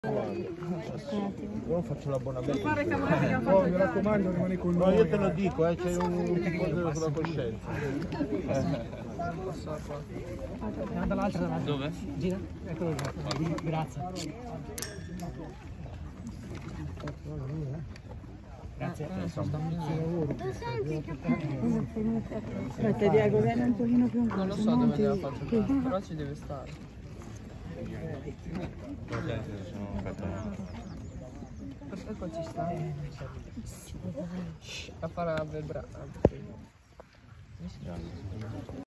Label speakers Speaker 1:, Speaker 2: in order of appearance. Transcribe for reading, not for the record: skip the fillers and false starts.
Speaker 1: Io faccio l'abbonamento.
Speaker 2: Oh, mi raccomando, rimani con noi.
Speaker 1: No, io te lo dico, c'è un tipo sulla coscienza.
Speaker 2: Dall'altra davanti.
Speaker 3: Dove?
Speaker 2: Gira, eccolo lì. Grazie. Grazie.
Speaker 4: Aspetta Diego, vieni un pochino più in
Speaker 3: Non lo so dove deve fare, però ci deve stare. Ecco ci sta. A fare la